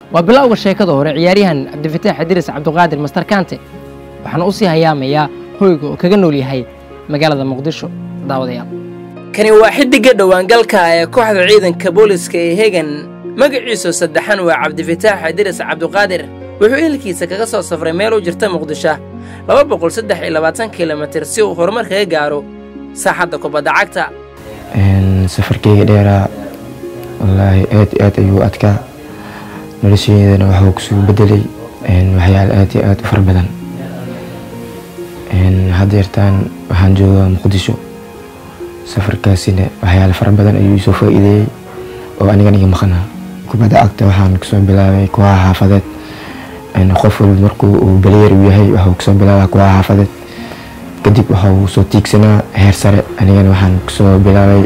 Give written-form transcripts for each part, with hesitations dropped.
وبلاغ sheekada hore ciyaaryahan Cabdifataax Idris Cabdiqaadir Master Kante waxaana u sii hayaamaya hoyga oo kaga nool yahay magaalada Muqdisho daawadayaal kani waa xidiga dhawaangalka ee kooxda ciidanka booliska ee Hegan magaciisu saddexan waa Cabdifataax Idris Cabdiqaadir wuxuu ehelkiisa kaga soo safray meel u jirta Muqdisho 223 kilomitir si uu horumar kaga gaaro saaxadda kubadda cagta safarkayga dheeraa wallahi aad ayuu adkaa nolosheedana waxa uu ku soo bedelay waxyaalo aad u far badan hadeertaan waxaan joogaa Muqdisho safarkaasina waxyaalo far badan ayuu soo faa'iideeyay oo aniga iga maqnaa kubadda cagta waxaan ku soo bilaabay kooxaha xaafadeed qof walba markuu uu baleer yahay waxa uu ku soo bilaabaa kooxaha xaafadeed kadib waxa uu soo tiigsanaa heer sare anigana waxaan ku soo bilaabay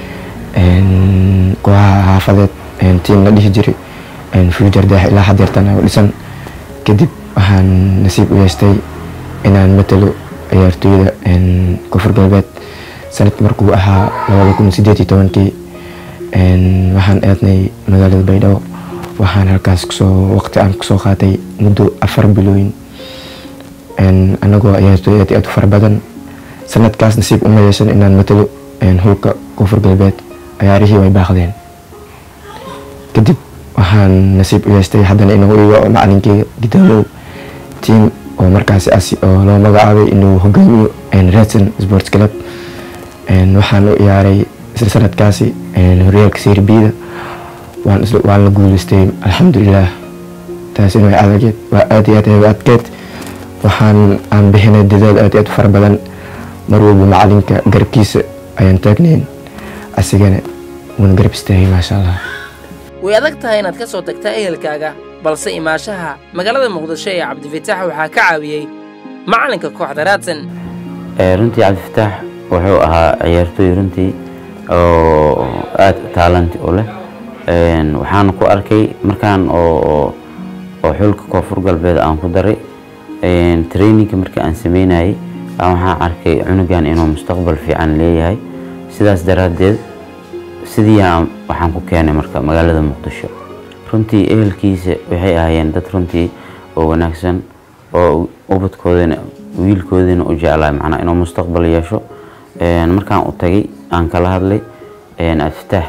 kooxaha xaafadeed team la dhihi jiray future daax ilaa hadeertaan oo dhisan kadib waxaan nasiib u yeestay inaan matalo ciyaartooyda Koonfur Galbeed sanad markuu ahaa 2018 waxaan aadnay magaalada Baydhabo waxaan halkaas waqti aan kusoo qaatay muddo 4 bilooyin anagoo ciyaartooy aad u far badan sanadkaas nasiib uma yeeshan inaan matalo hulka Koonfur Galbeed ciyaarihii way baaqdeen kadib waxaan nasiib u yeestay haddana inuu iga macalinkeyga Gidaamow team oo markaas oo loo magacaabay inuu hogaamiyo Racing Sports Club waxaan u ciyaaray sanadkaasi horyaalka Serie B waan la guuleystay alxamdulillah taasina way adeegay waa aad iyo aad adkeed waxaan aan bixinay dadaal aad u far badan mar walba macalinka garabkiisa ayaan taagnayn asigana waan garab istaagay maasha Allah way adag tahay inaad ka soo tagtaa ehelkaaga balse imaashaha magaalada Muqdisho ee Cabdifataax waxaa ka caawiyay macalinka kooxda Racing runtii Cabdifataax wuxuu ahaa ciyaartooy runtii oo aad talent u leh waxaan ku arkay markaan oo xulka Koonfur Galbeed aan ku daray training markii aan sameynayay waxaan arkay cunugan inuu mustaqbal fiican leeyahay sidaas daraadeed sidii waxaan ku keenay marka magaalada Muqdisho runtii ehelkiisa waxay ahaayeen dad runtii oo wanaagsan oo ubadkoodana wiilkoodana u jeclaa macna inuu mustaqbal yeesho markaan u tagay aan kala hadlay Cabdifataax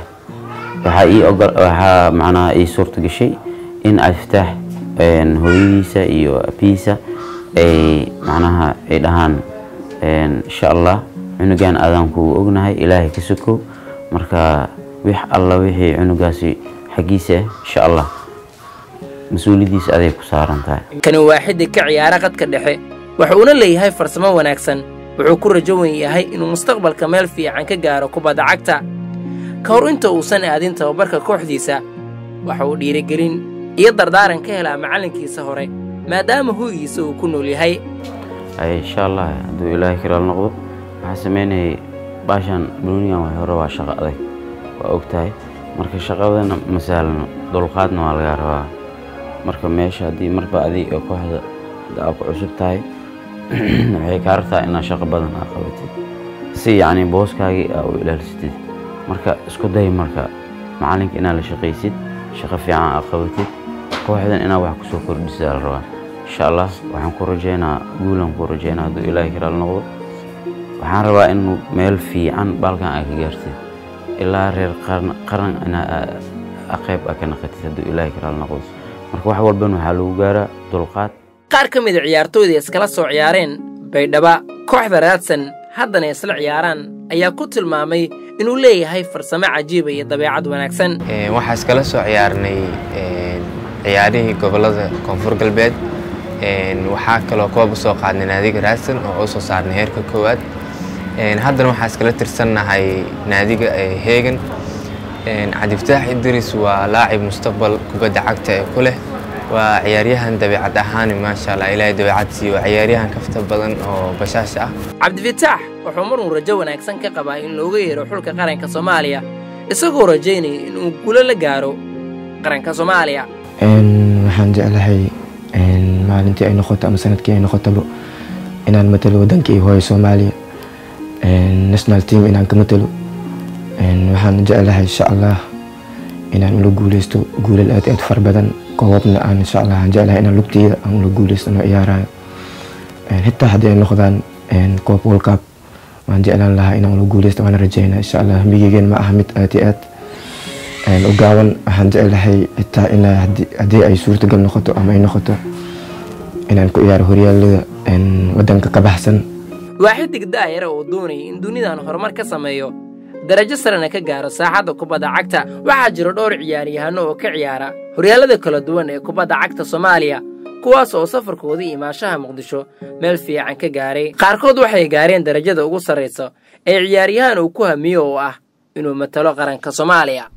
waxa macna ay suurto gashay in Cabdifataax hooyadiisa iyo abiisa ay macnaha ay dhahaan insha Allah cunugan aadan ku ognahay Ilaahay ka suko marka wix alla wixii cunugaasi xaqiisa insha Allah mas'uuliyadiisa aday ku saaran tahay kan waa xidig ka ciyaara qadka dhexe wuxuuna leeyahay farsamo wanaagsan wuxuu ku rajo weyn yahay inuu mustaqbalka meel fiican ka gaaro kubadda cagta ka hor inta uusan aadin tababarka kooxdiisa waxa uu dhiirigelin iyo dardaaran ka helaa macalinkiisa hore maadaama hooyiisa uu ku nool yahay insha Allah haduu Ilaahay kiraal noqdo waxa sameynay baashan buniyan way hore waa shaqo adag waa ogtahay marka shaqadana masaalno dulqaadna waa laga rabaa marka meesha hadii marba adii oo kooxda aad ku cusub tahay waxay ka rabtaa inaad shaqo badan aad qabatid si yani booskaagii aad u ilaalisatid marka isku day marka macalinka inaad la shaqaysid shaqo fiican aad qabatid kooxdan inaad wax ku soo kordhisaa la rabaa insha Allah waxaan ku rajeynaa guulan ku rajeynaa haduu Ilaahay kiraal noqdo waxaan rabaa in meel fiican balkan ay ka gaartid ilaa reer qaran ana aqayb ka naqatid haduu Ilaahay kiraal noqdo marka wax walba waxa lagu gaaraa dulqaad qaar ka mid ah ciyaartooyda iskala soo ciyaareen Baydhabo kooxda Racing haddana isla ciyaaraan ayaa ku tilmaamay inuu leeyahay farsamo cajiib iyo dabeecad wanaagsan waxa iskala soo ciyaarnay ciyaarihii gobolada Koonfur Galbeed waxa kale oo koob soo qaadnay naadiga Racing oo soo saarnay heerka koowaad haddana waxa iskala tirsanahay naadiga Hegan Cabdifataax Idris waa laacib mustaqbal kubadda cagta ee ku leh waa ciyaaryahan dabeecad ahaan ma sha Allah Ilaahay dabeecadsi waa ciyaaryahan kafta badan oo bashaas ah Cabdifataax wuxuu marun rajo wanaagsan ka qabaa in looga yeero xulka qaranka Soomaaliya isagoo rajeynaya inuu guul la gaaro qaranka Soomaaliya waxaan jeclahay maalintii ay noqoto ama sanadkii ay noqoto inaan matalo wadankii hooyo Soomaaliya national team inaan ka matalo waxaan jeclahay insha Allah inaan ula guuleysto guulal aad far badan koobabna aan insha allah aan jeclahay inaan lugteyda aan la guuleystano ciyaarayo xitaa haddii ay noqdaan koob World Cup waan jeclaan lahaa inaan la guuleysto waan rajeynaa insha allah hamigeygan ma aha mid aad iyo aad u gaaban waxaan jeclahay xitaa in haddii ay suurtagal noqoto ama ay noqoto inaan ku ciyaaro horyaalada wadanka ka baxsan. waa xidig daayira oo doonaya in dunidan horumar ka sameeyo darajo sarena ka gaaro saaxadda kubadda cagta. waxaa jira dhowr ciyaaryahano oo ka ciyaara horyaalada kala duwan ee kubadda cagta Soomaaliya kuwaas oo safarkooda imaashaha Muqdisho meel fiican ka gaaray. qaarkood waxay gaareen darajada ugu sareysa ee ciyaaryahan uu ku hamiyo oo ah inuu matalo qaranka Soomaaliya.